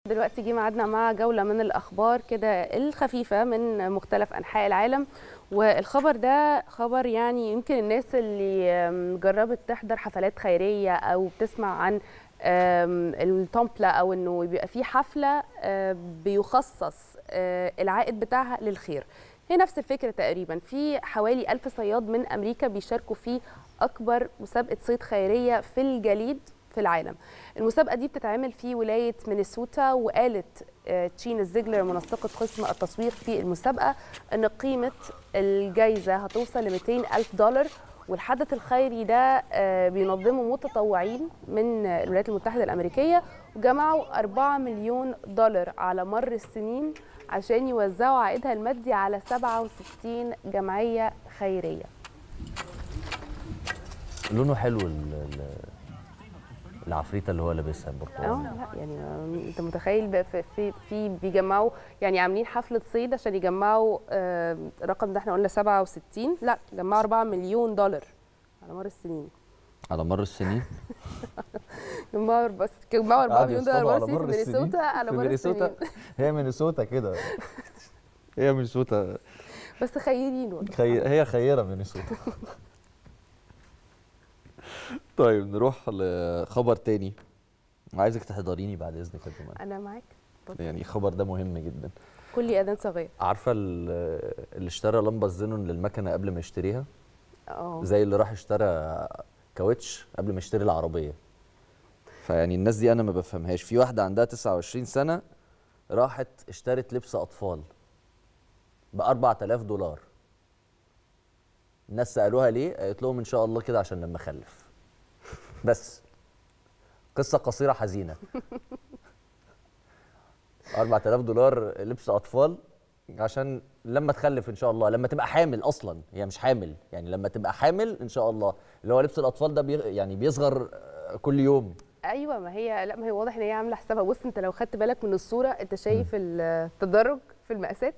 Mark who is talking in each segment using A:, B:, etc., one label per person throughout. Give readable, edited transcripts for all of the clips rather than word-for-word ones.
A: دلوقتي جه ميعادنا مع جولة من الأخبار كده الخفيفة من مختلف أنحاء العالم. والخبر ده خبر يعني يمكن الناس اللي جربت تحضر حفلات خيرية أو بتسمع عن التومبلا أو إنه بيبقى في حفلة بيخصص العائد بتاعها للخير. هي نفس الفكرة تقريبا. في حوالي 1000 صياد من أمريكا بيشاركوا في أكبر مسابقة صيد خيرية في الجليد في العالم. المسابقة دي بتتعمل في ولاية مينيسوتا، وقالت تشين زيجلر منسقة قسم التسويق في المسابقة أن قيمة الجائزة هتوصل ل $200,000. والحدث الخيري ده بينظمه متطوعين من الولايات المتحدة الأمريكية، وجمعوا $4 مليون على مر السنين عشان يوزعوا عائدها المادي على 67 جمعية خيرية.
B: لونه حلو العفريته اللي هو لابسها البرتقالي.
A: لا يعني انت متخيل في بيجمعوا، يعني عاملين حفله صيد عشان يجمعوا الرقم ده. احنا قلنا 67، لا جمعوا $4 مليون على مر السنين.
B: على مر السنين
A: جمعوا $4 مليون
C: في
A: مينيسوتا على مر السنين.
C: هي مينيسوتا كده. هي مينيسوتا
A: بس خيرين
C: هي خيره مينيسوتا. طيب نروح لخبر تاني، وعايزك تحضريني بعد اذنك يا جماعه.
A: انا معاك.
C: يعني الخبر ده مهم جدا.
A: كل اذان صغير.
C: عارفه اللي اشترى لمبه الزينون للمكنه قبل ما يشتريها؟ زي اللي راح اشترى كاوتش قبل ما يشتري العربيه. فيعني الناس دي انا ما بفهمهاش. في واحده عندها 29 سنه راحت اشترت لبس اطفال ب $4000. الناس سالوها ليه؟ قالت لهم ان شاء الله كده عشان لما اخلف. بس قصه قصيره حزينه. $4000 لبس اطفال عشان لما تخلف ان شاء الله، لما تبقى حامل. اصلا هي مش حامل، يعني لما تبقى حامل ان شاء الله. اللي هو لبس الاطفال ده يعني بيصغر كل يوم.
A: ايوه، ما هي واضح ان هي عامله حسابها. بص انت لو خدت بالك من الصوره، انت شايف التدرج في المقاسات.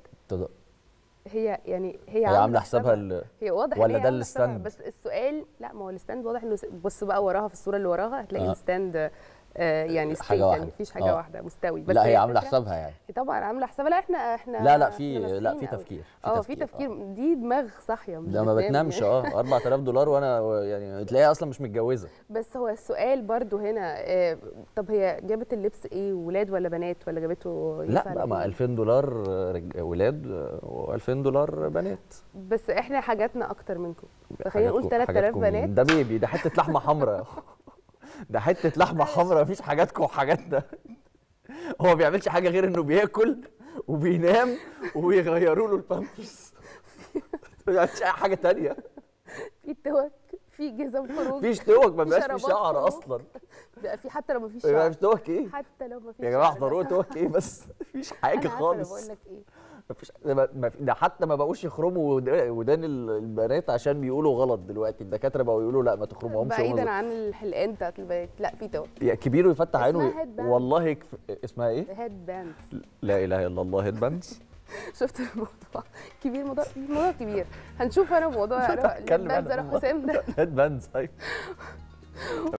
A: هي
C: عامله حسابها.
A: هي واضح
C: ولا ده الستاند؟
A: بس السؤال لا، ما هو الستاند واضح انه بص بقى وراها في الصوره اللي وراها هتلاقي الستاند يعني
C: حاجه واحده،
A: يعني مفيش حاجه واحده مستوي. بس
C: لا هي عامله حسابها يعني.
A: طبعا عامله حسابها. لا احنا
C: لا في تفكير.
A: في تفكير. دي دماغ صاحيه مش
C: ده ما بتنامش. $4000 وانا يعني تلاقيها اصلا مش متجوزه.
A: بس هو السؤال برضو هنا طب هي جابت اللبس ايه، ولاد ولا بنات، ولا جابته
C: لا بقى ما $2000 ولاد و$2000 بنات.
A: بس احنا حاجاتنا اكتر منكم. خلينا نقول 3000 بنات.
C: ده بيبي، ده حته لحمه حمراء. ده حته لحمه حمراء. مفيش حاجاتكم وحاجاتنا. هو ما بيعملش حاجه غير انه بياكل وبينام وبيغيروا له البامبرز. ما بيعملش اي حاجه ثانيه.
A: في توك، في جزم خروج.
C: مفيش توك، ما بيبقاش في شعر اصلا.
A: في حتى لو مفيش شعر.
C: مفيش توك ايه؟
A: حتى لو مفيش
C: يا جماعه احضروا توك ايه بس. مفيش حاجه خالص.
A: انا بقول لك ايه،
C: مفيش. ده حتى ما بقوش يخرموا ودان البنات عشان بيقولوا غلط. دلوقتي الدكاتره بقوا يقولوا لا ما تخرموهمش.
A: بعيدا عن الحلقان بتاعت البنات. لا في توك.
C: يا كبير ويفتح عينه. والله اسمها ايه؟
A: هيد باندز.
C: لا اله الا الله، هيد باندز.
A: شفت الموضوع كبير. موضوع كبير. هنشوف انا موضوع هيد باندز. اروح حسام ده
C: هيد باندز. ايوه